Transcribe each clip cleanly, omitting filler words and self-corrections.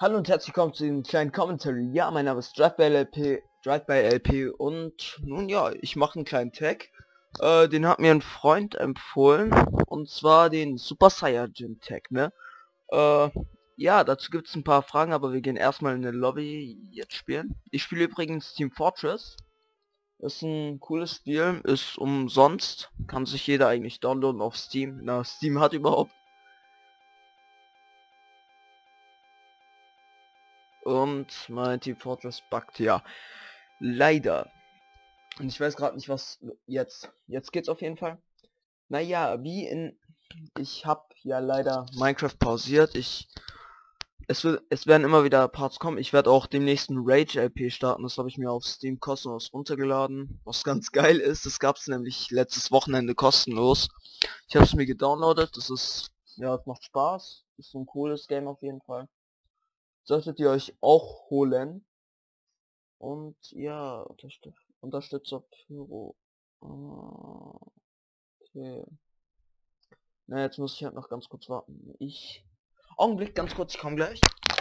Hallo und herzlich willkommen zu diesem kleinen Commentary. Ja, mein Name ist Drive by LP und nun ja, ich mache einen kleinen Tag. Den hat mir ein Freund empfohlen und zwar den Super Saiyajin Tag, ne? Äh, ja, dazu gibt es ein paar Fragen, aber wir gehen erstmal in eine Lobby jetzt spielen. Ich spiele übrigens Team Fortress. Ist ein cooles Spiel, ist umsonst, kann sich jeder eigentlich downloaden auf Steam. Na, Steam hat überhaupt. Und mein Team Fortress buggt ja. Leider. Und ich weiß gerade nicht, was jetzt. Jetzt geht's auf jeden Fall. Naja, wie in... Ich habe ja leider Minecraft pausiert. Es werden immer wieder Parts kommen. Ich werde auch demnächst ein Rage LP starten. Das habe ich mir auf Steam kostenlos runtergeladen. Was ganz geil ist. Das gab es nämlich letztes Wochenende kostenlos. Ich habe es mir gedownloadet. Das ist... Ja, es macht Spaß. Ist so ein cooles Game auf jeden Fall. Solltet ihr euch auch holen. Und ja, Unterstützer Pyro. Okay. Na, jetzt muss ich halt noch ganz kurz warten. Augenblick, ganz kurz, ich komme gleich.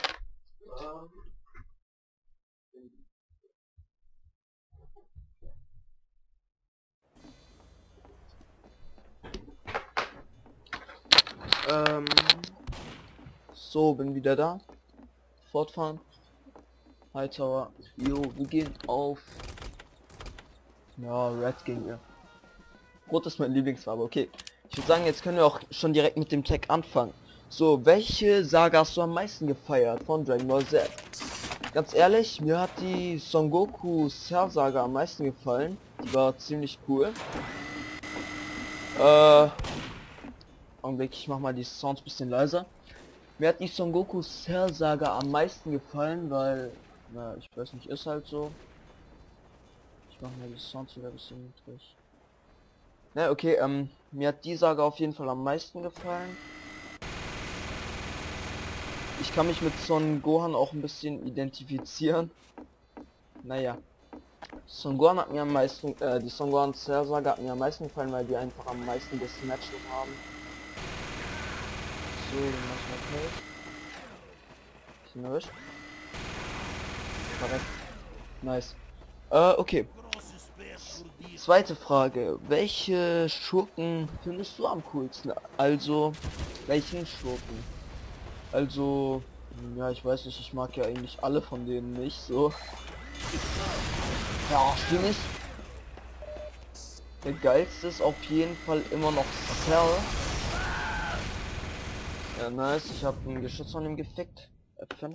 Ähm, so, bin wieder da. Fortfahren. Hightower. Jo, wir gehen auf... Ja, Red gehen wir. Rot ist meine Lieblingsfarbe, okay. Ich würde sagen, jetzt können wir auch schon direkt mit dem Tag anfangen. So, welche Saga hast du am meisten gefeiert von Dragon Ball Z? Ganz ehrlich, mir hat die Son Goku Cell Saga am meisten gefallen. Die war ziemlich cool. Augenblick, ich mach mal die Sounds bisschen leiser. Mir hat die Son Goku Cell Saga am meisten gefallen, weil, na, ich weiß nicht, ist halt so. Ich mach mal die Sounds wieder ein bisschen niedrig. Na, okay, mir hat die Saga auf jeden Fall am meisten gefallen. Ich kann mich mit Son Gohan auch ein bisschen identifizieren. Naja. Son Gohan hat mir am meisten, die Son Gohan Cell Saga hat mir am meisten gefallen, weil die einfach am meisten gesnatcht haben. So, dann mach ich mal bisschen erwischt. Korrekt. Nice. Okay. Zweite Frage. Welche Schurken findest du am coolsten? Also, welchen Schurken? Also, ja, ich weiß nicht, ich mag ja eigentlich alle von denen nicht so. Ja, stimmt. Der geilste ist auf jeden Fall immer noch Cell. Ja, nice. Ich habe ein Geschütz von ihm gefickt. F5.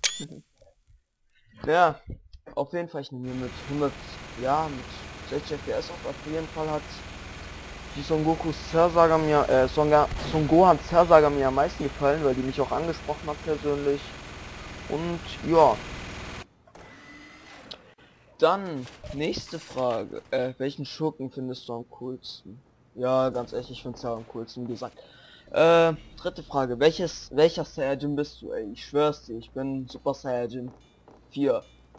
Ja, auf jeden Fall, ich nehme mit 100, ja, mit 60 FPS auf jeden Fall hat die Son Goku Cell Saga mir, Son Gohan Cell Saga mir am meisten gefallen, weil die mich auch angesprochen hat persönlich. Und ja. Dann, nächste Frage. Welchen Schurken findest du am coolsten? Ja, ganz ehrlich, ich finde Cell am coolsten, wie gesagt. Dritte Frage. Welcher Saiyajin bist du, ey? Ich schwör's dir, ich bin Super Saiyajin 4.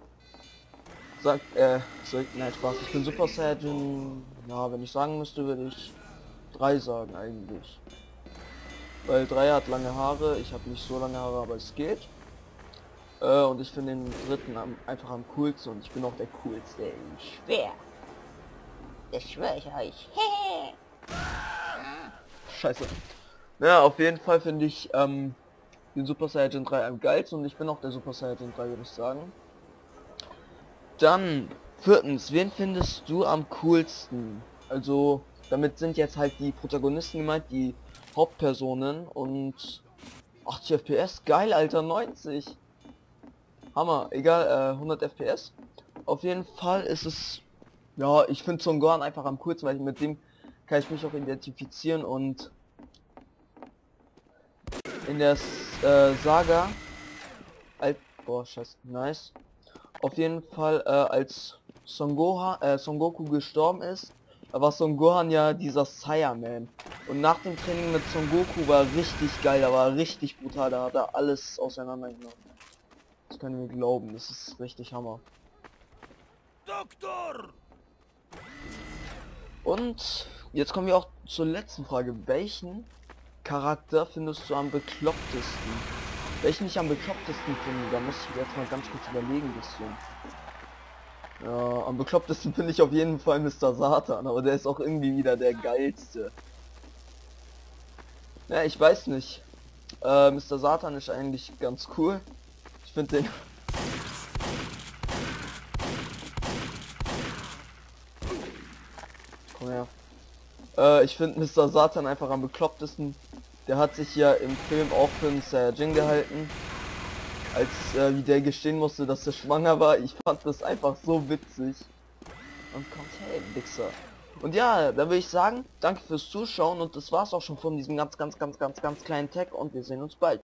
Nein, Spaß, ich bin Super Saiyajin, ja, wenn ich sagen müsste, würde ich 3 sagen eigentlich. Weil 3 hat lange Haare, ich habe nicht so lange Haare, aber es geht. Und ich finde den dritten einfach am coolsten und ich bin auch der coolste. Schwer. Das schwöre ich euch. Scheiße. Ja, auf jeden Fall finde ich den Super Saiyajin 3 am geilsten und ich bin auch der Super Saiyajin 3, würde ich sagen. Dann, viertens, wen findest du am coolsten? Also, damit sind jetzt halt die Protagonisten gemeint, die Hauptpersonen und 80 FPS, geil, Alter, 90. Hammer, egal, 100 FPS. Auf jeden Fall ist es, ja, ich finde Son Gohan einfach am coolsten, weil mit dem kann ich mich auch identifizieren und in der Saga, boah, scheiße, nice. Auf jeden Fall, als Son Goku gestorben ist, da war Son Gohan ja dieser Saiyaman. Und nach dem Training mit Son Goku war richtig geil, da war richtig brutal, da hat er alles auseinandergenommen. Das können wir glauben, das ist richtig Hammer. Doktor! Und jetzt kommen wir auch zur letzten Frage. Welchen Charakter findest du am beklopptesten? Welchen ich am beklopptesten finde, da muss ich jetzt mal ganz kurz überlegen, ein bisschen. Ja, am beklopptesten finde ich auf jeden Fall Mr. Satan, aber der ist auch irgendwie wieder der geilste. Ja, ich weiß nicht. Mr. Satan ist eigentlich ganz cool. Ich finde den... Komm her. Ich finde Mr. Satan einfach am beklopptesten. Der hat sich ja im Film auch für einen Saiyajin gehalten. Als wie der gestehen musste, dass er schwanger war. Ich fand das einfach so witzig. Und kommt, hey, Wichser. Und ja, da würde ich sagen, danke fürs Zuschauen und das war's auch schon von diesem ganz kleinen Tag und wir sehen uns bald.